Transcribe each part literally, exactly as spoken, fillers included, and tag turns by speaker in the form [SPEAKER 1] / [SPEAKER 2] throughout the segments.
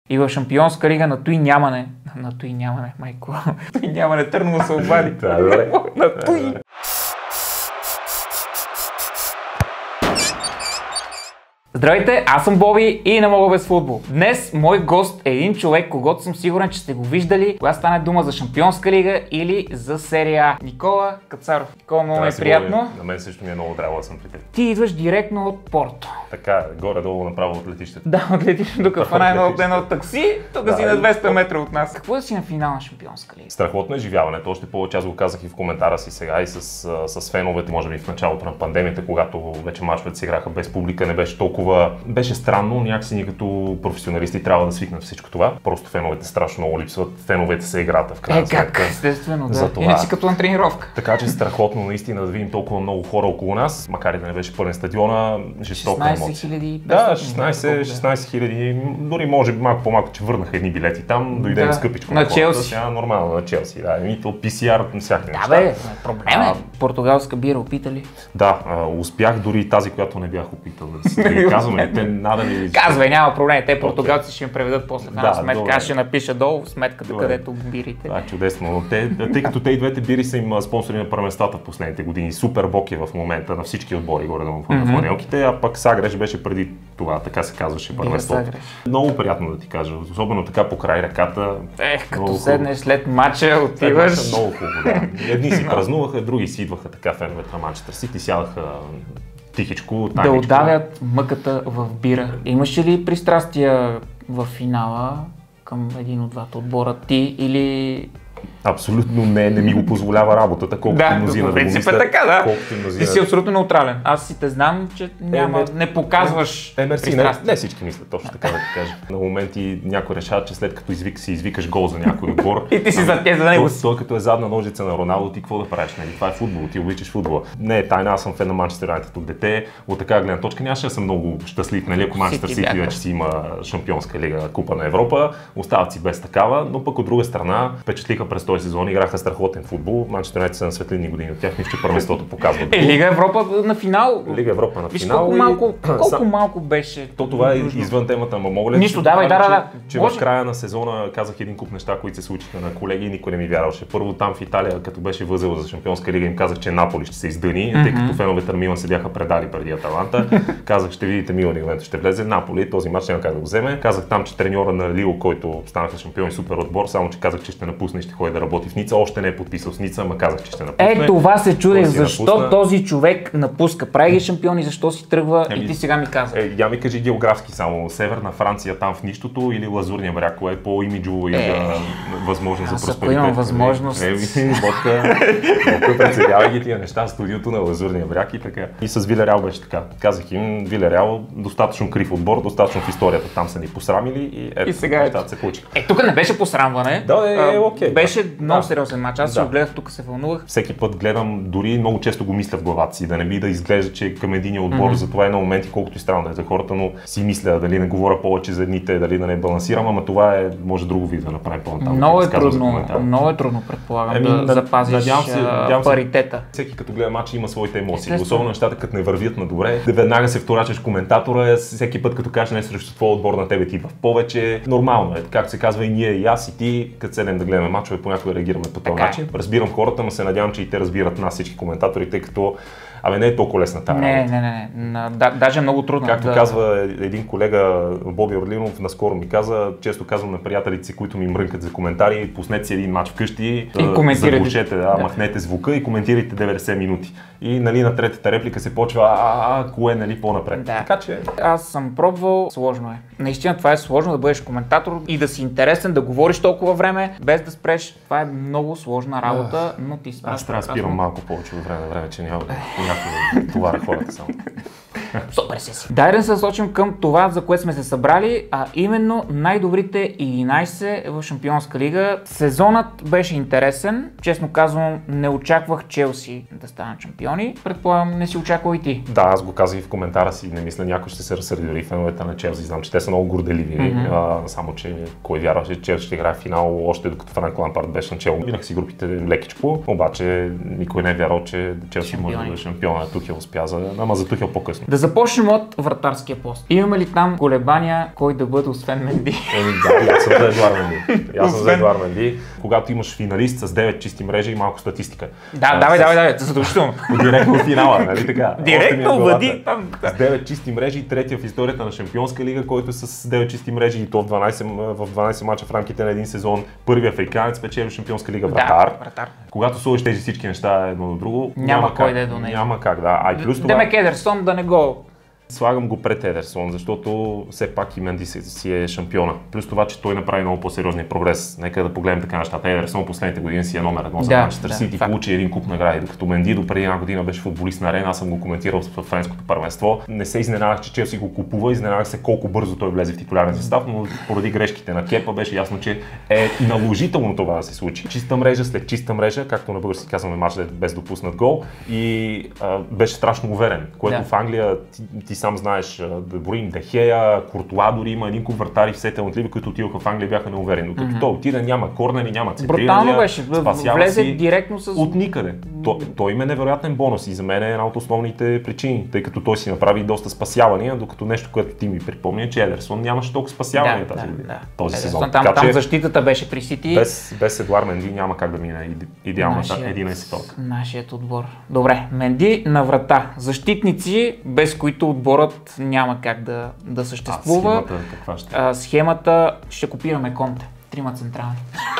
[SPEAKER 1] И в Шампионска лига на той нямане. На той нямане, майко. Той нямане, Търново се обади. На той. Здравейте, аз съм Боби и не мога без футбол. Днес мой гост е един човек, когото съм сигурен, че сте го виждали, когато стане дума за Шампионска лига или за серия А. Никола Кацаров. Никола, много ми е приятно.
[SPEAKER 2] Боби, на мен също ми е много драго да съм при теб.
[SPEAKER 1] Ти идваш директно от Порто.
[SPEAKER 2] Така, горе-долу направо от летището.
[SPEAKER 1] Да, от летището, тук фана едно, едно такси, тук да, си на двеста метра от нас. Какво да си на финал на Шампионска лига?
[SPEAKER 2] Страхотно е живяването, още повече аз го казах и в коментара си сега и с, с феновете, може би в началото на пандемията, когато вече мачовете се играха без публика, не беше толкова. Беше странно, някакси ние като професионалисти трябва да свикнем всичко това. Просто феновете страшно много липсват, феновете са играта в крайна сметка.
[SPEAKER 1] Е, как? Естествено, да.
[SPEAKER 2] За това.
[SPEAKER 1] Иначе като на тренировка.
[SPEAKER 2] Така че страхотно наистина да видим толкова много хора около нас, макар и да не беше пълен стадиона, жестока емоция.
[SPEAKER 1] шестнайсет хиляди.
[SPEAKER 2] Да, шестнайсет хиляди, дори може би малко по-малко, че върнаха едни билети там, дойде да. Скъпичко.
[SPEAKER 1] На Челси.
[SPEAKER 2] Сега нормално на Челси, да, и то пи си ар, всякакви неща.
[SPEAKER 1] Да бе, проблем е. Португалска бира опитали?
[SPEAKER 2] Да, успях дори тази, която не бях опитал да ги казваме. Те надали...
[SPEAKER 1] Казвай, няма проблем, те португалци okay. ще им преведат после в една
[SPEAKER 2] да,
[SPEAKER 1] сметка.
[SPEAKER 2] добре.
[SPEAKER 1] Аз ще напиша долу в сметката,
[SPEAKER 2] добре.
[SPEAKER 1] Където бирите.
[SPEAKER 2] Да, чудесно. Но те, тъй като те и двете бири са им спонсори на първенствата в последните години. Супербок е в момента на всички отбори горе на mm-hmm. фланелките, а пък Сагреш беше преди това, така се казваше първенството. Много приятно да ти кажа, особено така по край ръката.
[SPEAKER 1] Ех, като седнеш след матча, отиваш.
[SPEAKER 2] След много хубаво, да. Едни си празнуваха, други си идваха така феновете на Манчестър Сити, сядаха тихичко, тайничко.
[SPEAKER 1] Да отдавят мъката в бира. Имаше ли пристрастия в финала към един от двата отбора, ти или...
[SPEAKER 2] Абсолютно не, не ми го позволява работата, колкото
[SPEAKER 1] да,
[SPEAKER 2] мнозина да го мислят.
[SPEAKER 1] Да, така, да.
[SPEAKER 2] Мнозина...
[SPEAKER 1] Ти си абсолютно неутрален. Аз си те знам, че няма, е, не показваш
[SPEAKER 2] е, е,
[SPEAKER 1] пристрастие.
[SPEAKER 2] Не, не всички мислят точно така да ти кажа. На моменти някой решава, че след като извик, си извикаш гол за някой отбор.
[SPEAKER 1] И ти си за тези за него си.
[SPEAKER 2] Той като е задна ножица на Роналдо, ти какво да правиш? Нали? Това е футбол, ти обичаш футбола. Не е тайна, аз съм фен на Манчестър Юнайтед от дете. От така гледна точка нямаше да съм много щастлив, нали? Ако Манчестър Сити вече си има Шампионска лига, Купа на Европа, остават си без такава, но пък от друга страна впечатлиха през този сезон, играха страхотен футбол. Манчестър Юнайтед са на светлини години от тях, нищо първенството показва.
[SPEAKER 1] Е, Лига Европа на финал.
[SPEAKER 2] Лига Европа на
[SPEAKER 1] Виж,
[SPEAKER 2] финал.
[SPEAKER 1] колко
[SPEAKER 2] и...
[SPEAKER 1] малко, колко малко беше.
[SPEAKER 2] То това е извън темата, ама мога ли
[SPEAKER 1] Нищо, давай, да, да, да.
[SPEAKER 2] Че, че в края на сезона казах един куп неща, които се случиха на колеги и никой не ми вярваше. Първо там в Италия, като беше възел за Шампионска лига, им казах, че Наполи ще се издъни, mm-hmm. тъй като феновете на Милан се бяха предали преди Аталанта. Казах, ще видите Милан и момента ще влезе Наполи, този мач няма как да го вземе. Казах там, че треньора на Лио, който станаха шампион и супер отбор, само че казах, че ще напусне и ще ходи да работи в Ница. Още не е подписал с Ница, ама казах, че ще напусне.
[SPEAKER 1] Е, това се чудех, защо
[SPEAKER 2] напусна.
[SPEAKER 1] Този човек напуска. Прави ги шампион и защо си тръгва е, и ти сега ми казва.
[SPEAKER 2] Е, я ми кажи географски само, Северна Франция там в нищото или Лазурния бряг, кое е по-имиджово и е, да, възможно за просперитет.
[SPEAKER 1] Ако имам възможност.
[SPEAKER 2] Е, Ботка, Ботка прецедява ги тия неща в студиото на Лазурния бряг и така. И с Вилереал беше така. Казах им, Вилереал достатъчно крив отбор, достатъчно в историята там са ни посрамили и ето,
[SPEAKER 1] и сега
[SPEAKER 2] нещата се получиха.
[SPEAKER 1] Е, тук не беше посрамване.
[SPEAKER 2] Да, е, е окей.
[SPEAKER 1] Беше
[SPEAKER 2] да.
[SPEAKER 1] много сериозен мач. Аз
[SPEAKER 2] да.
[SPEAKER 1] го гледах, тук се вълнувах.
[SPEAKER 2] Всеки път гледам, дори много често го мисля в главата си, да не би да изглежда, че към един отбор, mm-hmm. затова е на моменти, колкото и странно да е за хората, но си мисля дали не говоря повече за едните, дали да не балансирам, ама това е, може друго видео да направим по-натам.
[SPEAKER 1] Много е трудно, много е трудно, предполагам, Еми, да, да запазиш се, паритета.
[SPEAKER 2] Всеки като гледа матч има своите емоции, особено нещата като не вървят на добре, веднага се вторачаш коментатора, всеки път като кажеш не срещу твоя отбор на тебе ти в повече, нормално е, както се казва и ние, и аз и ти, като седнем да гледаме мачове, понякога реагираме по този начин. Разбирам хората, но се надявам, че и те разбират нас всички коментатори, тъй като абе не е толкова лесна тази
[SPEAKER 1] не, не, не, не, да, даже е много трудно.
[SPEAKER 2] Както
[SPEAKER 1] да...
[SPEAKER 2] казва един колега, Боби Орлинов, наскоро ми каза, често казвам на приятелите си, които ми мрънкат за коментари, пуснете си един мач вкъщи, заглушете, да, да. Махнете звука и коментирайте деветдесет минути. И нали, на третата реплика се почва, а, а, кое нали по-напред.
[SPEAKER 1] Да.
[SPEAKER 2] Така че...
[SPEAKER 1] Аз съм пробвал, сложно е. Наистина това е сложно да бъдеш коментатор и да си интересен, да говориш толкова време, без да спреш. Това е много сложна работа, но ти спреш.
[SPEAKER 2] Аз трябва да спирам малко повече от време на време, че няма някой товаря хората само.
[SPEAKER 1] Супер си. Дай да се насочим към това, за което сме се събрали, а именно най-добрите единайсет в Шампионска лига. Сезонът беше интересен. Честно казвам, не очаквах Челси да станат шампиони. Предполагам, не си очаквал и ти.
[SPEAKER 2] Да, аз го казах и в коментара си. Не мисля, някой ще се разсърди дори феновете на Челси. Знам, че те са много горделиви. Mm-hmm. А, само, че кой вярваше, че Челси ще играе в финал, още докато Франк Лампард беше начало. Минах си групите лекичко, обаче никой не е вярвал, че Челси може да бъде шампион. Тухел успя за... Ама за Тухел по-късно. сме.
[SPEAKER 1] Да започнем от вратарския пост. Имаме ли там колебания кой да бъде освен Менди?
[SPEAKER 2] Еми да, аз съм за Едуард Менди. Аз съм за Едуард Менди. Когато имаш финалист с девет чисти мрежи и малко статистика.
[SPEAKER 1] Да, давай, давай, давай, задължително.
[SPEAKER 2] Директно в финала, нали така?
[SPEAKER 1] Директно въди там.
[SPEAKER 2] С девет чисти мрежи, третия в историята на Шампионска лига, който е с девет чисти мрежи и то в дванайсет, в дванайсет мача в рамките на един сезон. Първият африканец печели Шампионска лига вратар.
[SPEAKER 1] Да, вратар.
[SPEAKER 2] Когато сложиш тези всички неща едно до друго,
[SPEAKER 1] няма, няма кой
[SPEAKER 2] как,
[SPEAKER 1] да е до него.
[SPEAKER 2] Няма как, да. А и плюс това...
[SPEAKER 1] Демек Едерсон да не го...
[SPEAKER 2] Слагам го пред Едерсон, защото все пак и Менди си е шампиона. Плюс това, че той направи много по-сериозния прогрес. Нека да погледнем така нещата. Едерсон последните години си е номер едно за Манчестър Сити, да, получи един куп награди, докато Менди до преди една година беше футболист на Арена, аз съм го коментирал в френското първенство. Не се изненадах, че Челси го купува, изненадах се колко бързо той влезе в титулярен състав, но поради грешките на Кепа беше ясно, че е наложително това да се случи. Чиста мрежа след чиста мрежа, както на български казваме, мач без допуснат гол, и а, беше страшно уверен, което да. В Англия ти, ти сам знаеш, да борим Дехея, Куртуа, дори има един куп вратари все талантливи, които отиваха в Англия, бяха неуверени. Но mm-hmm. той отида, няма корнери, няма центрирания.
[SPEAKER 1] Брутално беше, влезе
[SPEAKER 2] си
[SPEAKER 1] директно с...
[SPEAKER 2] от никъде. То, той има невероятен бонус и за мен е една от основните причини, тъй като той си направи доста спасявания, докато нещо, което ти ми припомня, че Едерсон нямаше толкова спасявания да, тази, да, да. този
[SPEAKER 1] Едерсон,
[SPEAKER 2] сезон.
[SPEAKER 1] Там,
[SPEAKER 2] така,
[SPEAKER 1] там защитата беше при Сити.
[SPEAKER 2] Без, без Едуард Менди няма как да мине идеалната едина световка.
[SPEAKER 1] Нашият отбор. Добре, Менди на врата. Защитници, без които отборът няма как да, да съществува.
[SPEAKER 2] А, схемата каква ще?
[SPEAKER 1] А, схемата ще копираме Конте. Трима централни.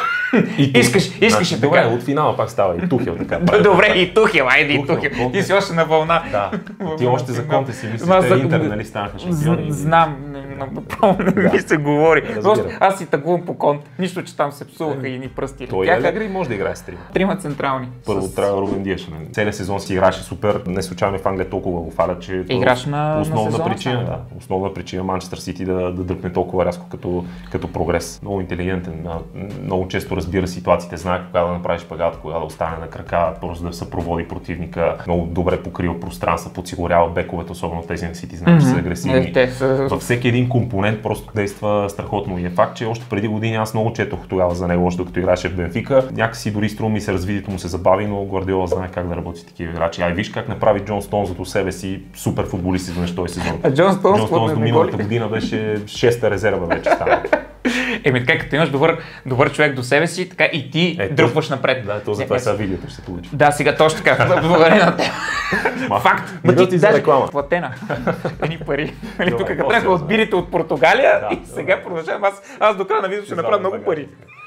[SPEAKER 1] Искаш, искаш
[SPEAKER 2] значи,
[SPEAKER 1] така.
[SPEAKER 2] Добре, от финала пак става и Тухел така.
[SPEAKER 1] Добре, и Тухел, айде и Тухел. Тухел. Ти си още на вълна.
[SPEAKER 2] Да. Ти още за Конте си мислиш, че Интер нали станаха шампиони.
[SPEAKER 1] Знам, направо не ми се говори. Аз си тъгувам по Конте. Нищо, че там се псуваха и ни пръсти.
[SPEAKER 2] Той е игри може да играе с трима.
[SPEAKER 1] Трима централни.
[SPEAKER 2] Първо трябва Рубен Диаш. Целият сезон си играше супер. Не случайно в Англия толкова го фалят, че
[SPEAKER 1] играш на
[SPEAKER 2] основна причина, да. Основна причина Манчестър Сити да, да дръпне толкова рязко като, като прогрес. Много интелигентен, много често разбира ситуациите, знае кога да направиш шпагат, кога да остане на крака, просто да съпроводи противника, много добре покрива пространства, подсигурява бековете, особено тези на Сити, знаеш, че са агресивни. Във всеки един компонент просто действа страхотно и е факт, че още преди години аз много четох тогава за него, още докато играеше в Бенфика. Някакси дори струва ми се развитието му се забави, но Гвардиола знае как да работи такива играчи. Ай виж как направи Джон Стоунс до себе си супер футболист изведнъж този сезон.
[SPEAKER 1] А Джон Стоунс,
[SPEAKER 2] Джон Стоунс до миналата година беше шеста резерва вече стана.
[SPEAKER 1] Еми така, като имаш добър, добър човек до себе си, така и ти е, дръпваш
[SPEAKER 2] то,
[SPEAKER 1] напред.
[SPEAKER 2] Да, то за това сега видеото ще се получи.
[SPEAKER 1] Да, сега точно така. Благодаря на теб. Факт.
[SPEAKER 2] Ма ти за реклама.
[SPEAKER 1] Платена. Едни пари. Нали, тук като тръгнаха от бирите от Португалия да, и сега да. Продължавам. Аз, аз до края на видео ще направя много пари.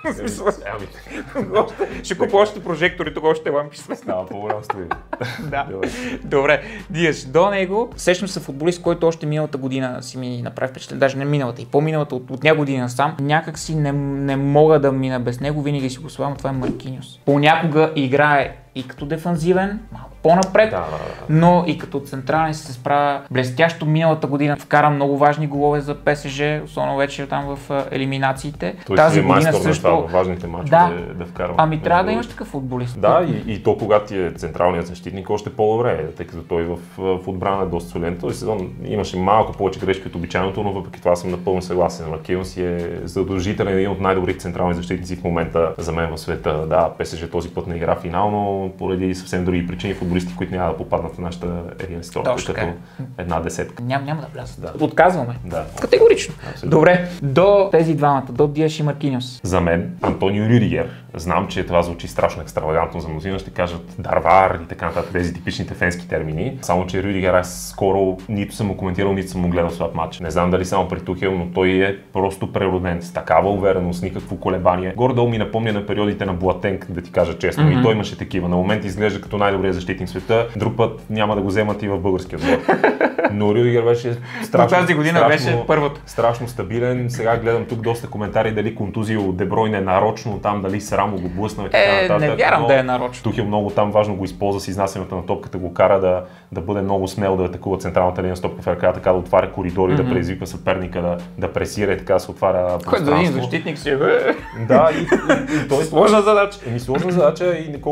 [SPEAKER 1] Ще купа още прожектори, тук още лампи свет.
[SPEAKER 2] Става по-голям стои.
[SPEAKER 1] Да. Добре. Диаш, до него сещам се футболист, който още миналата година си ми направи впечатление, даже не миналата и по-миналата, от, от няколко година сам. Някак си не, не мога да мина без него, винаги си го слагам, това е Маркиньос. Понякога играе и като дефанзивен, малко по-напред, да, да, да. Но и като централен се справя блестящо. Миналата година вкара много важни голове за ПСЖ, особено вече там в елиминациите.
[SPEAKER 2] Той
[SPEAKER 1] тази
[SPEAKER 2] е
[SPEAKER 1] година също
[SPEAKER 2] това, важните мачове
[SPEAKER 1] да,
[SPEAKER 2] да, да вкарва.
[SPEAKER 1] Ами трябва да имаш такъв футболист.
[SPEAKER 2] Да, и, и то когато ти е централният защитник, още по-добре, тъй като той в, в отбрана е доста солен. Този сезон имаше малко повече грешки от обичайното, но въпреки това съм напълно съгласен. Маркиньос е задължителен, един от най-добрите централни защитници в момента за мен в света. Да, ПСЖ този път не игра финал, но поради съвсем други причини футболисти, които няма да попаднат в нашата единна сторона, като една десетка.
[SPEAKER 1] Ням, няма да влязат. Да. Отказваме.
[SPEAKER 2] Да.
[SPEAKER 1] Категорично.
[SPEAKER 2] Абсолютно.
[SPEAKER 1] Добре, до тези двамата, до Диаш и Маркиньос.
[SPEAKER 2] За мен Антонио Рюдигер. Знам, че това звучи страшно екстравагантно за мнозина, ще кажат Дарвар и така нататък, тези типичните фенски термини. Само, че Рюдигер аз скоро нито съм му коментирал, нито съм му гледал слаб матч. Не знам дали само при Тухел, но той е просто прероден с такава увереност, никакво колебание. Горе-долу ми напомня на периодите на Буатенг, да ти кажа честно, mm-hmm. и той имаше такива. На момент изглежда като най-добрият защитник в света, друг път няма да го вземат и в българския отбор. Но Рюдигер беше страшно,
[SPEAKER 1] тази година страшно, беше първото.
[SPEAKER 2] Страшно стабилен. Сега гледам тук доста коментари дали контузия от Дебройне е нарочно, там дали Срамо го блъсна и така
[SPEAKER 1] е,
[SPEAKER 2] нататък.
[SPEAKER 1] Не вярвам да е нарочно.
[SPEAKER 2] Тухел много там важно го използва с изнасянето на топката, го кара да, да бъде много смел, да атакува централната линия с топка в ръка, така да отваря коридори, mm-hmm. да предизвиква съперника, да, да пресира и така се отваря пространство.
[SPEAKER 1] Който един защитник си е.
[SPEAKER 2] Да, и, и, и той
[SPEAKER 1] сложна задача.
[SPEAKER 2] Еми сложна задача и колко защитници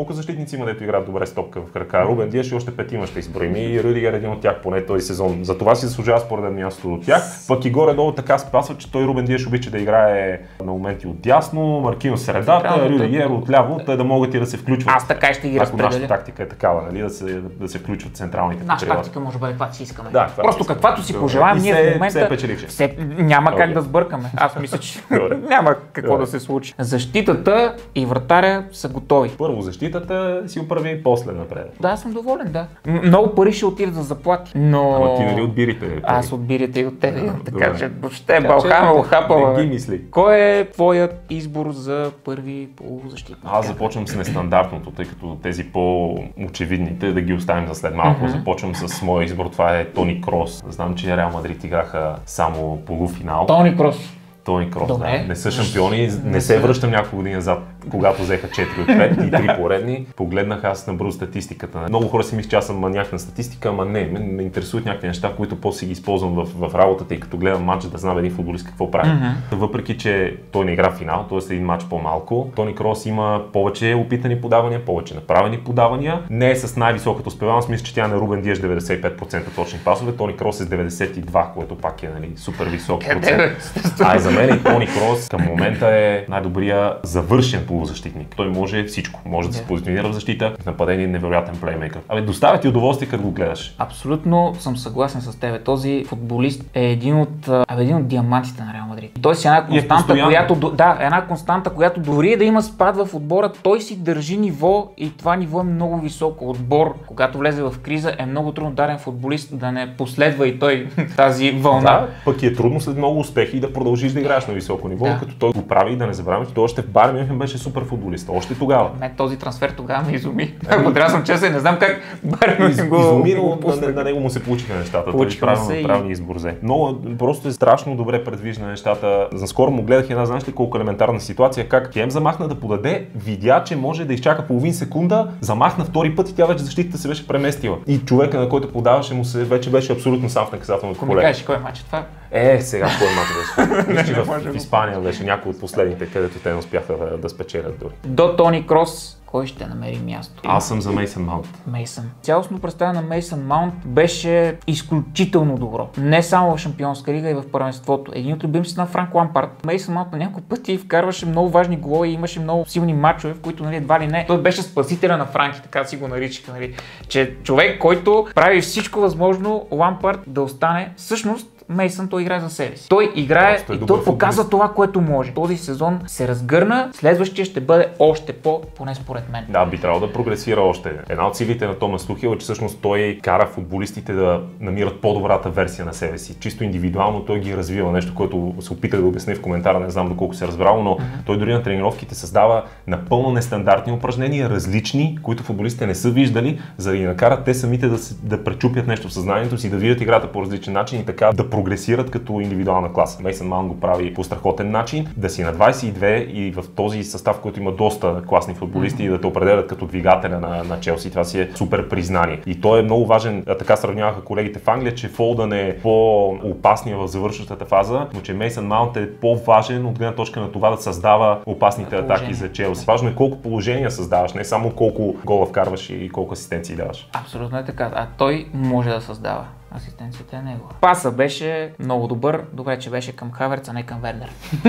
[SPEAKER 2] има, дето играят добре с топка в крака. Рубен Диаш и още петима ще изброим и Рюдигер е един от тях поне този сезон. За това си заслужава според мястото от тях. Пък и горе-долу така спасва, че той Рубен Диаш обича да играе на моменти от дясно, Маркино средата, Рюдигер отляво, те да могат и да се включват.
[SPEAKER 1] Аз така ще ги разпределя.
[SPEAKER 2] Нашата тактика е такава, нали, да се, да се включват централните.
[SPEAKER 1] Нашата тактика може да бъде каквато си искаме.
[SPEAKER 2] Да,
[SPEAKER 1] просто каквато си пожелаем, ние в момента
[SPEAKER 2] все
[SPEAKER 1] няма как okay. да сбъркаме. Аз мисля, че няма какво да се случи. Защитата и вратаря са готови.
[SPEAKER 2] Първо защитата си оправи, после напред.
[SPEAKER 1] Да, съм доволен, да. Много пари ще отидат за заплати, но...
[SPEAKER 2] Ама ти нали отбирите?
[SPEAKER 1] Аз отбирите и от тебе, а, така че въобще Балхама Лохапала.
[SPEAKER 2] Не ги мисли.
[SPEAKER 1] Кой е твоят избор за първи полузащитник?
[SPEAKER 2] Аз започвам с нестандартното, тъй като тези по-очевидните да ги оставим за след малко. Mm-hmm. Започвам с моя избор, това е Тони Крос. Знам, че Реал Мадрид играха само полуфинал.
[SPEAKER 1] Тони Крос.
[SPEAKER 2] Тони Крос, да. Не са шампиони, не се връщам няколко години назад, когато взеха четири от пет и три поредни. Погледнах аз на бързо статистиката. Много хора си мислят, че аз съм маняк на статистика, ама не, ме, ме интересуват някакви неща, които после си ги използвам в, в работата и като гледам матч да знам един футболист какво прави. Mm-hmm. Въпреки, че той не игра в финал, т.е. един матч по-малко, Тони Крос има повече опитани подавания, повече направени подавания. Не е с най-високата успеваемост, мисля, че тя на Рубен Диаш деветдесет и пет процента точни пасове, Тони Крос е с деветдесет и два, което пак е нали, супер висок процент. За мен и Тони Крос към момента е най-добрия завършен полузащитник. Той може всичко. Може да се позиционира в защита, в нападение невероятен плеймейкър. Абе, доставя ти удоволствие, като го гледаш.
[SPEAKER 1] Абсолютно съм съгласен с тебе. Този футболист е един от, абе, един от диамантите на Реал Мадрид. Той си е една константа, е която, да, една константа, която дори да има спад в отбора, той си държи ниво и това ниво е много високо. Отбор, когато влезе в криза, е много трудно даден футболист да не последва и той тази вълна.
[SPEAKER 2] Да, пък е трудно след много успехи да продължиш да играеш на високо ниво, да. Като той го прави, да не забравяме, че той още в Байер Мюнхен беше супер футболист. Още тогава.
[SPEAKER 1] Не, този трансфер тогава ме изуми. Ако трябва съм честен, не знам как Байер Мюнхен го
[SPEAKER 2] изуми, но на, на него му се получиха нещата. Той правилно правилния избор взе. Но просто е страшно добре предвижда нещата. Заскоро му гледах една, знаеш ли колко елементарна ситуация, как Хем замахна да подаде, видя, че може да изчака половин секунда, замахна втори път и тя вече защитата се беше преместила. И човека, на който подаваше, му се вече беше абсолютно сам в наказателното поле.
[SPEAKER 1] Ами кажеш, кой е мач това?
[SPEAKER 2] Е, сега кой мач беше? Мисля, в, в Испания беше някой от последните, където те не успяха да, да спечелят дори.
[SPEAKER 1] До Тони Крос кой ще намери място?
[SPEAKER 2] Аз съм за Мейсън Маунт.
[SPEAKER 1] Мейсън. Цялостно представя на Мейсън Маунт беше изключително добро. Не само в Шампионска лига и в първенството. Един от любимците на Франк Лампард. Мейсън Маунт на няколко пъти вкарваше много важни голове и имаше много силни мачове, в които нали, едва ли не. Той беше спасителя на Франки, така си го наричаха. Нали. Че човек, който прави всичко възможно Лампард да остане всъщност Мейсън той играе за себе си. Той играе
[SPEAKER 2] е
[SPEAKER 1] и той показва това, което може. Този сезон се разгърна, следващия ще бъде още по, поне според мен.
[SPEAKER 2] Да, би трябвало да прогресира още. Една от силите на Томас Тухел е, че всъщност той кара футболистите да намират по-добрата версия на себе си. Чисто индивидуално той ги развива, нещо, което се опитах да обясня в коментара, не знам доколко се разбрал, но mm-hmm. той дори на тренировките създава напълно нестандартни упражнения, различни, които футболистите не са виждали, за да ги накарат те самите да, се, да пречупят нещо в съзнанието си, да видят играта по различен начин и така да прогресират като индивидуална класа. Мейсън Маунт го прави по страхотен начин, да си на двайсет и две и в този състав, който има доста класни футболисти, mm-hmm. и да те определят като двигателя на, на Челси. Това си е супер признание. И той е много важен, така сравняваха колегите в Англия, че Фолдън е по-опасния в завършващата фаза, но че Мейсън Маунт е по-важен от гледна точка на това да създава опасните атаки за Челси. Важно е колко положения създаваш, не само колко гола вкарваш и колко асистенции даваш.
[SPEAKER 1] Абсолютно е така. А той може да създава. Асистенцията е негова. Паса беше много добър, добре, че беше към Хаверц, а не към Вернер.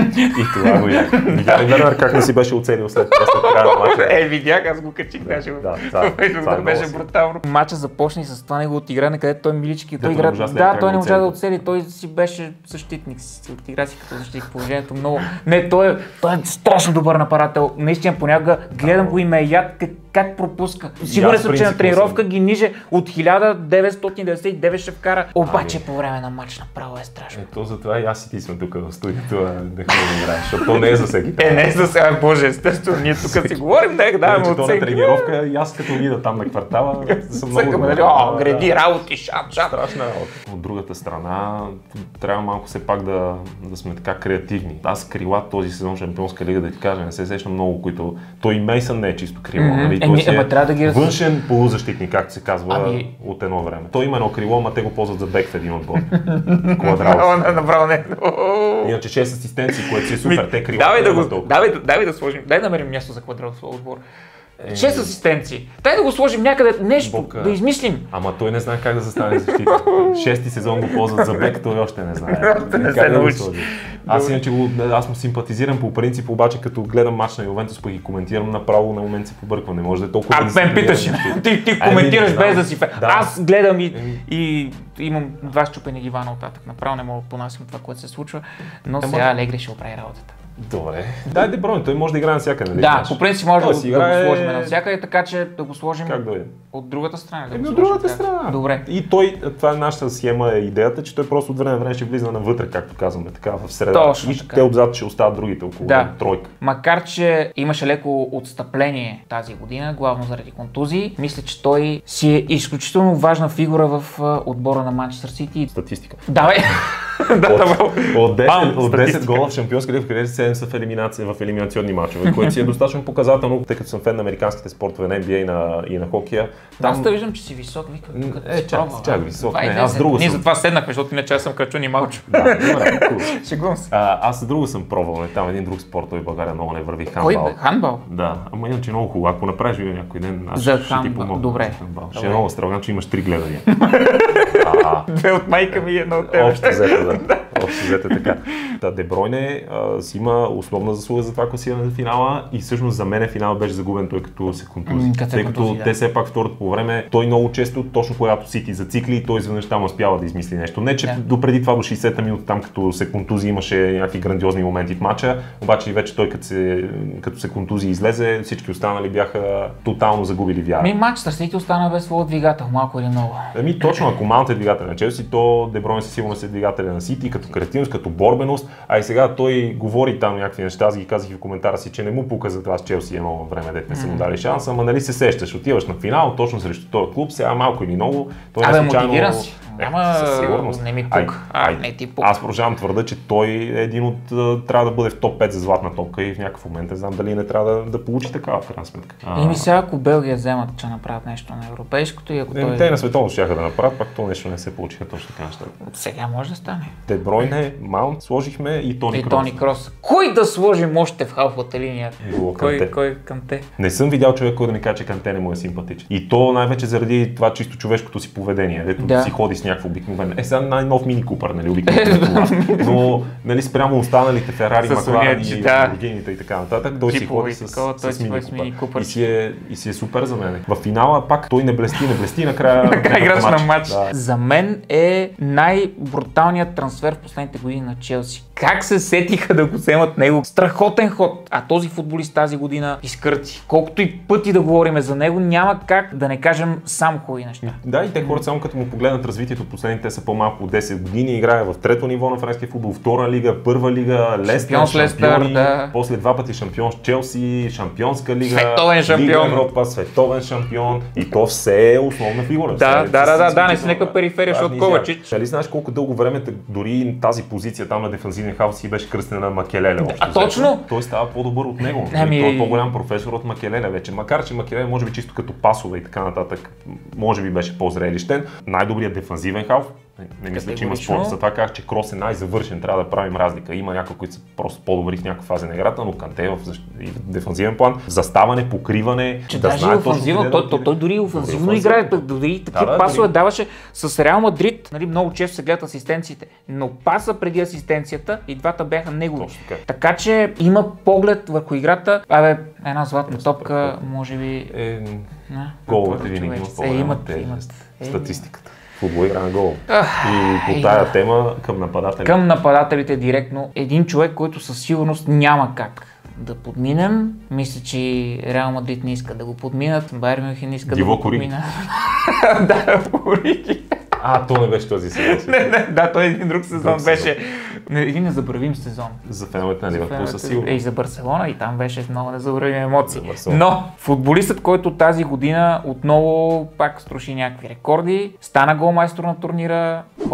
[SPEAKER 2] И това го видях. Видя ли Вернер как не си беше оценил след края на мача?
[SPEAKER 1] Е, видях, аз го качих даже.
[SPEAKER 2] Да, да,
[SPEAKER 1] това беше брутално. Мача започна с това неговото игране, където той милички. Той игра...
[SPEAKER 2] Да,
[SPEAKER 1] да той не можа да оцели, той си беше защитник, отигра си като защитник положението много. Не, той е, той е страшно добър нападател. Наистина понякога гледам го и ме яд как, как пропуска. Сигурен съм, че на тренировка ги ниже от хиляда деветстотин деветдесет и девет ще вкара. Обаче ами... по време на матч направо е страшно.
[SPEAKER 2] Ето затова и аз и ти сме тук в студиото, а не хубаво да играеш, защото то не е за всеки.
[SPEAKER 1] Е, не е за сега, боже, естествено, ние тук си говорим, да даваме оценки.
[SPEAKER 2] На тренировка и аз като видя там на квартала, съм много
[SPEAKER 1] добре. О, гради работи, шат, шат.
[SPEAKER 2] Страшна работа. От другата страна, трябва малко все пак да, да сме така креативни. Аз крила този сезон Шампионска лига, да ти кажа, не се сещам много, които... Той Мейсън не е чисто крило, mm-hmm. нали? Той
[SPEAKER 1] е, е да ги...
[SPEAKER 2] външен полузащитник, както се казва,
[SPEAKER 1] ами...
[SPEAKER 2] от едно време. Той има едно крило, ама те го ползват за бек в един отбор. Квадраус.
[SPEAKER 1] Направо не.
[SPEAKER 2] Иначе шест асистенции, което си е супер, те крила.
[SPEAKER 1] Давай да го, давай, давай да сложим, дай да намерим място за Квадраус в отбор. Е... шест асистенции. Дай да го сложим някъде нещо, Бока. Да измислим.
[SPEAKER 2] Ама той не знае как да застане защита. Шести сезон го ползват за бек, той още не знае.
[SPEAKER 1] не се
[SPEAKER 2] да
[SPEAKER 1] научи.
[SPEAKER 2] Аз иначе го, аз му симпатизирам по принцип, обаче като гледам мач на Ювентус, пък ги коментирам направо, на момент се побърквам. Не може да е толкова.
[SPEAKER 1] А, мен питаш, ти, ти коментираш е, без да си фен. Да. Аз гледам и, и имам два счупени дивана оттатък. Направо не мога да понасям това, което се случва, но е, сега Алегри ще оправи работата.
[SPEAKER 2] Добре. Дай Де Бройн, той може да играе навсякъде, нали?
[SPEAKER 1] Да, по принцип може да, играе... да го сложим навсякъде, така че да го сложим
[SPEAKER 2] как да е?
[SPEAKER 1] От другата страна. Да
[SPEAKER 2] Еми от другата
[SPEAKER 1] така.
[SPEAKER 2] страна.
[SPEAKER 1] Добре.
[SPEAKER 2] И той, това е нашата схема, е идеята, че той просто от време на време ще влиза навътре, както казваме, така в среда.
[SPEAKER 1] Точно
[SPEAKER 2] и
[SPEAKER 1] така.
[SPEAKER 2] Те отзад ще остават другите около
[SPEAKER 1] да.
[SPEAKER 2] тройка.
[SPEAKER 1] Макар че имаше леко отстъпление тази година, главно заради контузии, мисля, че той си е изключително важна фигура в отбора на Манчестър Сити.
[SPEAKER 2] Статистика.
[SPEAKER 1] Давай!
[SPEAKER 2] от, от десет, от десет гола в шампионска лига в кариерата седем са в, елиминация, в елиминационни мачове, което си е достатъчно показателно, тъй като съм фен на американските спортове, на Н Б А и на, и на хокея.
[SPEAKER 1] Там... Аз те виждам, че си висок, викам, тук
[SPEAKER 2] е, чак, чак, висок. Не, аз друго
[SPEAKER 1] Ние
[SPEAKER 2] съм.
[SPEAKER 1] затова седнахме, защото иначе аз съм крачун и малчо.
[SPEAKER 2] Да, добре,
[SPEAKER 1] шегувам се.
[SPEAKER 2] Аз друго съм пробвал, там един друг спорт, той в България много не върви, хандбал.
[SPEAKER 1] Кой бе? Хандбал?
[SPEAKER 2] Да, ама иначе много хубаво. Ако направиш видео някой ден, аз
[SPEAKER 1] за
[SPEAKER 2] ще ти помогна.
[SPEAKER 1] Добре.
[SPEAKER 2] Ще е много строго, че имаш три гледания.
[SPEAKER 1] Две от майка ми и едно от тебе.
[SPEAKER 2] Общо взето, да. Общо взето така. Та Де Бройне а, си има основна заслуга за това класиране за финала и всъщност за мен финал беше загубен той като се контузи.
[SPEAKER 1] Mm,
[SPEAKER 2] тъй като
[SPEAKER 1] контузи, да.
[SPEAKER 2] те все пак второто по време, той много често, точно когато Сити зацикли, той изведнъж там успява да измисли нещо. Не, че yeah. допреди това до шейсета минути там като се контузи имаше някакви грандиозни моменти в матча, обаче вече той като се, като се контузи излезе, всички останали бяха тотално загубили вяра.
[SPEAKER 1] Ми Манчестър Сити остана без своя двигател, малко или много.
[SPEAKER 2] Ами точно, ако Маунт е двигател на Челси, то Де Бройне със сигурност е двигателя на Сити, като креативност, като борбеност, а и сега той говори там някакви неща, аз ги казах и в коментара си, че не му пука за това с Челси едно време, дете не са му дали шанс, ама нали се сещаш, отиваш на финал, точно срещу този клуб, сега малко или много, той
[SPEAKER 1] Абе,
[SPEAKER 2] не случайно...
[SPEAKER 1] мотивиран си. Ама
[SPEAKER 2] със сигурност.
[SPEAKER 1] Не ми пук. А, не ти пук.
[SPEAKER 2] Аз продължавам твърда, че той е един от... трябва да бъде в топ пет за златна топка и в някакъв момент не знам дали не трябва да, да получи такава в крайна сметка.
[SPEAKER 1] И ми сега, ако Белгия вземат, че направят нещо на европейското и ако
[SPEAKER 2] не,
[SPEAKER 1] той...
[SPEAKER 2] Те на световно щяха да направят, пак то нещо не се получиха точно така нещата.
[SPEAKER 1] Сега може да стане.
[SPEAKER 2] Де Бройне, Маунт, сложихме и Тони Крос.
[SPEAKER 1] И Тони Крос. Кой да сложим още в халфата линия? Кой, кой Канте?
[SPEAKER 2] Не съм видял човек, който да ми каже, че Канте не му е симпатичен. И то най-вече заради това чисто човешкото си поведение, дето да си ходи с някакво обикновено. Е, сега най-нов мини Купър, нали, обикновено. Но, нали, спрямо останалите Ферари, Макларен и Ламборгините и така нататък, той си ходи с, с, с мини Купър. И си, е, и си е супер за мен. В финала пак той не блести, не блести, накрая
[SPEAKER 1] играч на матч. Да. За мен е най-бруталният трансфер в последните години на Челси. Как се сетиха да го вземат него? Страхотен ход. А този футболист тази година изкърти. Колкото и пъти да говорим за него, няма как да не кажем само хубави неща.
[SPEAKER 2] Да, и те хората само като му погледнат развитието, последните те са по-малко от десет години, играе в трето ниво на френския футбол, втора лига, първа лига, Лестър, шампиони, да. После два пъти шампион с Челси, шампионска лига,
[SPEAKER 1] световен шампион.
[SPEAKER 2] Лига Европа, световен шампион и то все е основна фигура.
[SPEAKER 1] Да, да, да, да, да, не си нека периферия, защото Ковачич.
[SPEAKER 2] Нали знаеш колко дълго време дори тази позиция там на дефанзивния халф си беше кръстена на Макелеле.
[SPEAKER 1] А точно?
[SPEAKER 2] Той става по-добър от него.
[SPEAKER 1] Ами...
[SPEAKER 2] Той е по-голям професор от Макелеле вече. Макар че Макелеле може би чисто като пасове и така нататък, може би беше по-зрелищен. Най-добрият дефанзивен халф. Не, не мисля, че има спорт. За това казах, че Крос е най-завършен, трябва да правим разлика. Има някои, които са просто по-добри в някаква фаза на играта, но Канте в дефанзивен план, заставане, покриване,
[SPEAKER 1] че
[SPEAKER 2] да
[SPEAKER 1] даже
[SPEAKER 2] знае
[SPEAKER 1] офанзивно,
[SPEAKER 2] точно
[SPEAKER 1] той, той, той дори офанзивно играе, дори такива
[SPEAKER 2] да, да,
[SPEAKER 1] пасове
[SPEAKER 2] дори...
[SPEAKER 1] даваше с Реал Мадрид, нали, много често се гледат асистенциите, но паса преди асистенцията и двата бяха негови. Така. така че има поглед върху играта, абе, една златна топка, може би...
[SPEAKER 2] Е... Головете винаги имат по-голяма тежест. Статистиката. Футбол игра на гол. И по тая тема към нападателите.
[SPEAKER 1] Към нападателите директно. Един човек, който със сигурност няма как да подминем. Мисля, че Реал Мадрид не иска да го подминат. Байер Мюнхен не иска
[SPEAKER 2] Диво
[SPEAKER 1] да го подминат. Да, Ориги.
[SPEAKER 2] А, то не беше този сезон.
[SPEAKER 1] не, не, да, той един друг сезон друг беше. Сезон. Един незабравим сезон.
[SPEAKER 2] За феновете на Ливърпул със сигурност.
[SPEAKER 1] И за Барселона, и там беше много незабравими емоции. Но футболистът, който тази година отново пак струши някакви рекорди, стана голмайстор на турнира, Холанд.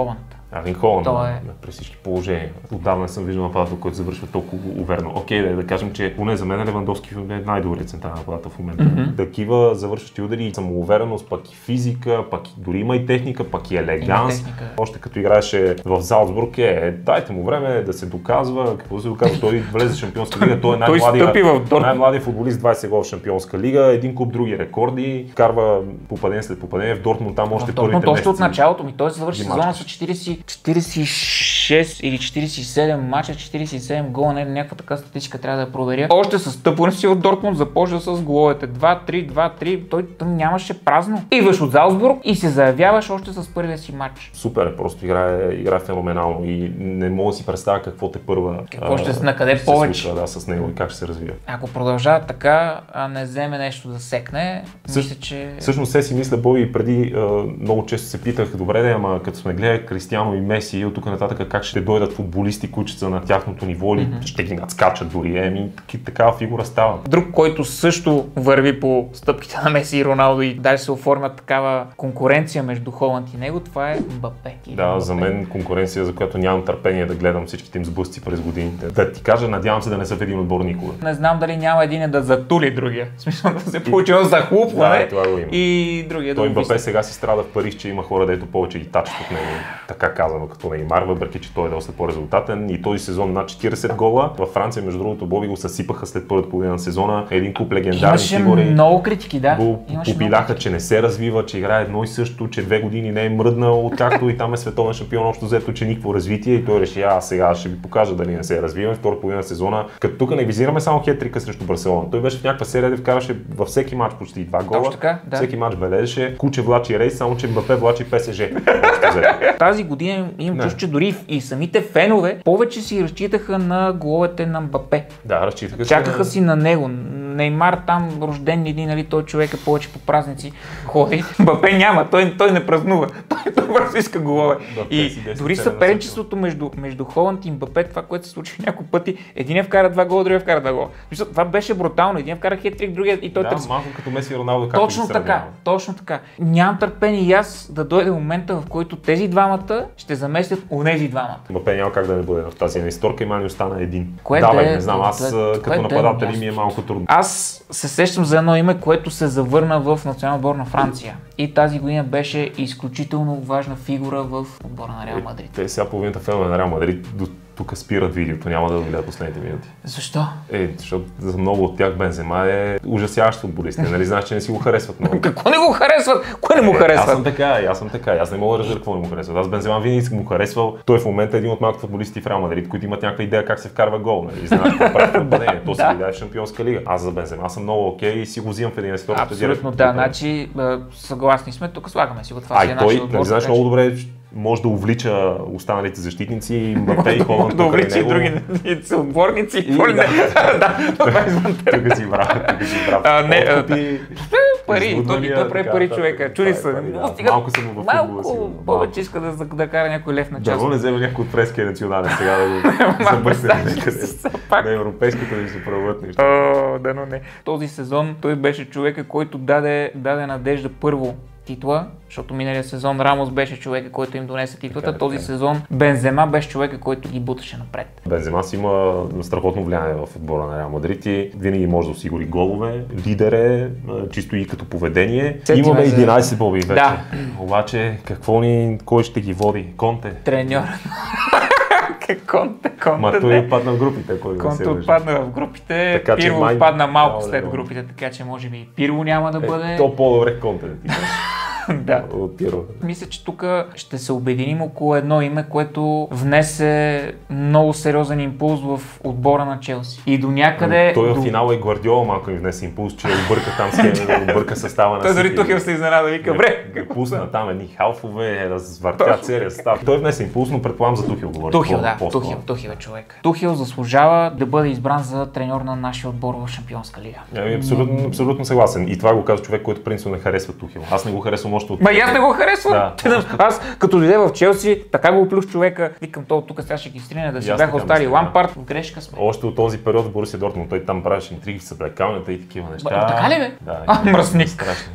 [SPEAKER 2] Арлинг Холанд,
[SPEAKER 1] Той е...
[SPEAKER 2] да, при всички положения. Отдавна не съм виждал нападател, който завършва толкова уверено. Окей, да, да кажем, че поне за мен Левандовски е най-добрият централен нападател в момента.
[SPEAKER 1] Mm-hmm.
[SPEAKER 2] Такива завършващи удари, самоувереност, пък и физика, пък и дори има и техника, пък и елеганс. Още като играеше в Залцбург, е, дайте му време да се доказва. Какво да се доказва? Той влезе в Шампионска лига, той е най-младият, най-младият футболист, двайсет гола в Шампионска лига, един куп други рекорди, вкарва попадение след попадение в Дортмунд, там още първите месеци.
[SPEAKER 1] Още от началото ми, той завърши сезона с четирийсет, четирийсет и шест или четирийсет и седем мача, четирийсет и седем гола, не, някаква така статистика трябва да я проверя. Още с стъпване си от Дортмунд започва с головете два три, два три, той там нямаше празно. Идваш от Залцбург и се заявяваш още с първия си матч.
[SPEAKER 2] Супер е, просто играе, играе феноменално и не мога да си представя какво те първа.
[SPEAKER 1] Какво ще се накъде повече.
[SPEAKER 2] Случва, да, с него и как ще се развива.
[SPEAKER 1] Ако продължава така, а не вземе нещо да секне,
[SPEAKER 2] Също,
[SPEAKER 1] мисля, че...
[SPEAKER 2] Всъщност се си мисля, Боби, преди а, много често се питах, добре да, ама като сме гледали Кристиано и Меси и от тук нататък как ще дойдат футболисти, които са на тяхното ниво или mm-hmm. ще ги надскачат дори. Еми, такава фигура става.
[SPEAKER 1] Друг, който също върви по стъпките на Меси и Роналдо и даже се оформят такава конкуренция между Холанд и него, това е Мбапе.
[SPEAKER 2] Да, Мбапе. За мен конкуренция, за която нямам търпение да гледам всичките им сблъсъци през годините. Да ти кажа, надявам се да не са в един отбор никога.
[SPEAKER 1] Не знам дали няма един да затули другия. В смисъл да се получи за хлупване
[SPEAKER 2] да,
[SPEAKER 1] и другия
[SPEAKER 2] той
[SPEAKER 1] да
[SPEAKER 2] Мбапе сега си страда в Париж, че има хора, дето повече ги тачат от него. Така казано, като Неймар, въпреки че той е доста по-резултатен и този сезон над четирийсет гола. Във Франция, между другото, Боби го съсипаха след първата половина на сезона. Един куп легендарни фигури.
[SPEAKER 1] Имаше много критики, да.
[SPEAKER 2] Го попиляха, че не се развива, че играе едно и също, че две години не е мръднал, откакто и там е световен шампион, общо взето, че никакво развитие и той реши, а сега ще ви покажа дали не се развива. Втора половина сезона. Като тук не визираме само хет-трика срещу Барселона. Той беше в някаква серия, да вкараше във всеки матч почти два гола.
[SPEAKER 1] Така, да.
[SPEAKER 2] Всеки матч бележеше. Куче влачи рейс, само че Мбапе влачи ПСЖ.
[SPEAKER 1] Тази година имам чувство, че дори и самите фенове повече си разчитаха на головете на Мбапе.
[SPEAKER 2] Да, разчитаха.
[SPEAKER 1] Чакаха си на него. Неймар там рожден един, нали, той човек е повече по празници ходи. Мбапе няма, той, той не празнува. Той, той просто иска голове. И дори съперничеството между, между Холанд и Мбапе, това, което се случи няколко пъти, единия вкара два гола, другия вкара два гола. Това беше брутално. Един вкара хет-трик, другия и той
[SPEAKER 2] да,
[SPEAKER 1] търси.
[SPEAKER 2] малко като Меси и Роналдо, както
[SPEAKER 1] точно така, точно така. Нямам търпение и аз да дойде момента, в който тези двамата ще заместят онези двамата.
[SPEAKER 2] Мбапе няма как да не бъде в тази една история, има ни остана един.
[SPEAKER 1] Кое
[SPEAKER 2] да,
[SPEAKER 1] да
[SPEAKER 2] бе, не знам, аз
[SPEAKER 1] да,
[SPEAKER 2] като нападатели ми е малко трудно.
[SPEAKER 1] Аз се сещам за едно име, което се завърна в националния отбор на Франция. И тази година беше изключително важна фигура в отбора на Реал Мадрид.
[SPEAKER 2] Те сега половината фенове на Реал Мадрид до тук спират видеото, няма да гледат последните минути.
[SPEAKER 1] Защо?
[SPEAKER 2] Е, защото за много от тях Бензема е ужасяващ футболист. Нали знаеш, че не си го харесват много.
[SPEAKER 1] Какво не го харесват? Кое не му харесват?
[SPEAKER 2] Аз съм така, аз съм така. Аз не мога да разбера какво не му харесват. Аз Бензема винаги съм му харесвал. Той в момента е един от малките футболисти в Реал Мадрид, които имат някаква идея как се вкарва гол. Нали? Знаеш какво прави нападение. То се видя в Шампионска лига. Аз за Бензема съм много окей и си го взимам в един история.
[SPEAKER 1] Абсолютно да, значи съгласни сме, тук слагаме си го това.
[SPEAKER 2] Ай, той, нали знаеш много добре, може да увлича останалите защитници и Мбапе и Холанд.
[SPEAKER 1] Да увлича и други отборници. Да, това е извън теб.
[SPEAKER 2] Тук си брат, тук си брат.
[SPEAKER 1] Пари, той прави пари човека. Чуди се.
[SPEAKER 2] Малко съм в футбола си.
[SPEAKER 1] Малко повече иска да кара някой лев на час.
[SPEAKER 2] Да, не взема някой от френския национален сега да го забърсне някъде. На европейското да се правят неща.
[SPEAKER 1] О, да, но не. Този сезон той беше човека, който даде надежда първо титла, защото миналия сезон Рамос беше човека, който им донесе титлата. Така, този така. сезон Бензема беше човека, който ги буташе напред.
[SPEAKER 2] Бензема си има страхотно влияние в отбора на Реал Мадрид и винаги може да осигури голове, лидер е, чисто и като поведение. Сетиме Имаме единайсет боби вече.
[SPEAKER 1] Да.
[SPEAKER 2] Обаче какво ни, кой ще ги води? Конте?
[SPEAKER 1] Треньор. Конте, Конте.
[SPEAKER 2] Ма той отпадна в групите. Кой
[SPEAKER 1] Конте отпадна в групите, така, Пирло май... отпадна малко след групите, така че може би Пирло няма да е, бъде.
[SPEAKER 2] То по-добре Конте да ти
[SPEAKER 1] да. Мисля, че тук ще се обединим около едно име, което внесе много сериозен импулс в отбора на Челси. И до някъде...
[SPEAKER 2] Той в
[SPEAKER 1] до...
[SPEAKER 2] финала и Гвардиола малко им внесе импулс, че обърка там схема, да обърка състава на
[SPEAKER 1] Той дори Тухел се изненада, вика, бре!
[SPEAKER 2] Пусна там едни халфове, развъртя целия състав. Той внесе импулс, но предполагам за Тухел говори.
[SPEAKER 1] Тухел, да, Тухел, Тухел е човек. Тухел заслужава да бъде избран за треньор на нашия отбор в Шампионска лига.
[SPEAKER 2] Абсолютно, абсолютно съгласен. И това го казва човек, който принципно не харесва Тухел. Аз не го харесвам още от...
[SPEAKER 1] Ма и аз не го харесвам.
[SPEAKER 2] Да.
[SPEAKER 1] Аз като дойде в Челси, така го плюс човека, викам то тук сега ще ги стрине да си бяха остали Лампард, в грешка сме.
[SPEAKER 2] Още от този период в Борусия Дортмунд, той там правеше интриги в съблекалната и такива неща.
[SPEAKER 1] Ба, така ли бе?
[SPEAKER 2] Да.
[SPEAKER 1] А, мръсник.
[SPEAKER 2] Страшни.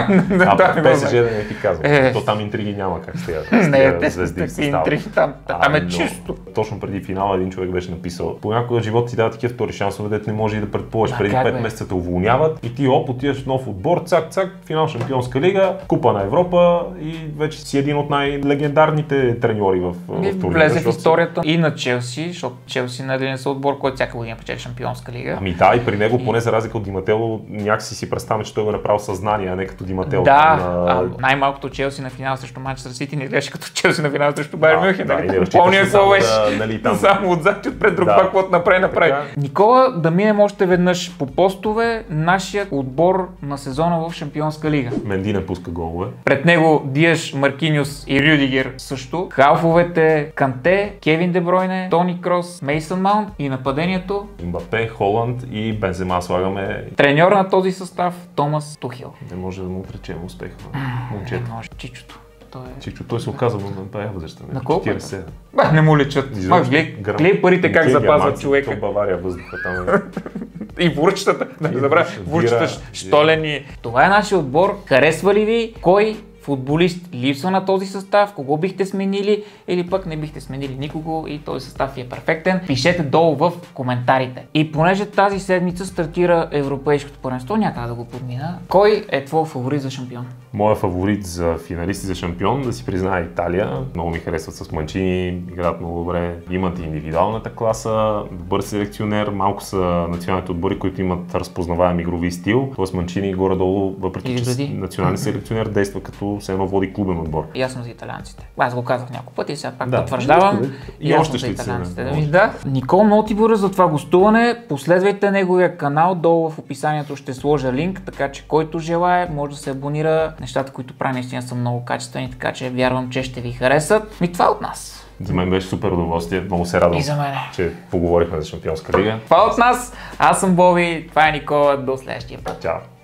[SPEAKER 1] А
[SPEAKER 2] пък ПСЖ да не ти казвам.
[SPEAKER 1] Е.
[SPEAKER 2] То там интриги няма как с тия
[SPEAKER 1] Не, те
[SPEAKER 2] звезди в
[SPEAKER 1] са
[SPEAKER 2] състава.
[SPEAKER 1] интриги там. Там е чисто.
[SPEAKER 2] Точно преди финала един човек беше написал: понякога живот ти дава такива втори шансове, дето не може и да предположиш. Преди пет месеца те уволняват и ти оп, отиваш в нов отбор, цак, цак, финал Шампионска лига, Купа на Европа и вече си един от най-легендарните треньори в, в турнира.
[SPEAKER 1] Влезе в историята и на Челси, защото Челси на един са отбор, който всяка година печели Шампионска лига.
[SPEAKER 2] Ами да, и при него, поне за разлика от Диматело, някакси си представяме, че той го направил съзнание, а не като Диматело.
[SPEAKER 1] Да,
[SPEAKER 2] на...
[SPEAKER 1] а, най-малкото Челси на финал срещу Манчестър Сити не гледаше като Челси на финал срещу Байер
[SPEAKER 2] да,
[SPEAKER 1] Мюнхен.
[SPEAKER 2] Да,
[SPEAKER 1] нали?
[SPEAKER 2] и не разчиташ само, да, нали, там...
[SPEAKER 1] само отзад и отпред друг
[SPEAKER 2] да.
[SPEAKER 1] пак, какво направи, направи.
[SPEAKER 2] Така.
[SPEAKER 1] Никола, да минем още веднъж по постове, нашият отбор на сезона в Шампионска лига.
[SPEAKER 2] Менди не пуска голове.
[SPEAKER 1] Пред него Диаш, Маркиньос и Рюдигер също. Халфовете Канте, Кевин Де Бройне, Тони Крос, Мейсън Маунт и нападението
[SPEAKER 2] Мбапе, Холанд и Бензема слагаме.
[SPEAKER 1] Треньор на този състав Томас Тухел.
[SPEAKER 2] Не може да му отречем успеха.
[SPEAKER 1] Не може, чичото. Той е...
[SPEAKER 2] Чичо, той се оказа на бая възрастен.
[SPEAKER 1] На колко?
[SPEAKER 2] четиридесет и седем.
[SPEAKER 1] Ба, не му личат. Гледай парите как запазват човека.
[SPEAKER 2] То Бавария въздуха там е.
[SPEAKER 1] И вурчетата, да не забравя, вурчета,
[SPEAKER 2] Вира,
[SPEAKER 1] штолени. Това е нашия отбор. Харесва ли ви? Кой футболист липсва на този състав? Кого бихте сменили? Или пък не бихте сменили никого и този състав е перфектен? Пишете долу в коментарите. И понеже тази седмица стартира Европейското първенство, няма да го подмина. Кой е твой фаворит за шампион?
[SPEAKER 2] Моя фаворит за финалисти за шампион, да си призная, Италия. Много ми харесват с Манчини, играят много добре, имат индивидуалната класа, добър селекционер, малко са националните отбори, които имат разпознаваем игрови стил. Тоест Манчини горе-долу, въпреки че национален селекционер, действа като все едно води клубен отбор.
[SPEAKER 1] Ясно за италианците. Аз го казах няколко пъти и сега пак
[SPEAKER 2] да,
[SPEAKER 1] потвърждавам.
[SPEAKER 2] И още ще италианците.
[SPEAKER 1] Да, да. Никол, много ти благодаря за това гостуване. Последвайте неговия канал, долу в описанието ще сложа линк, така че който желае може да се абонира. Нещата, които прави, наистина са много качествени, така че вярвам, че ще ви харесат. И това от нас.
[SPEAKER 2] За мен беше супер удоволствие. Много се радвам,
[SPEAKER 1] и за мен.
[SPEAKER 2] че поговорихме за Шампионска лига.
[SPEAKER 1] Това от нас. Аз съм Боби, това е Никола. До следващия път.
[SPEAKER 2] Чао.